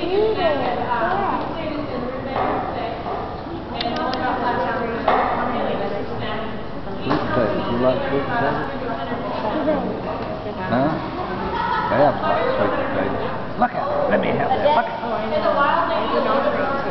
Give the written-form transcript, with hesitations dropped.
potatoes. You like sweet potatoes? Huh? They have like sweet potatoes. Look at it. Let me have that. Look at it.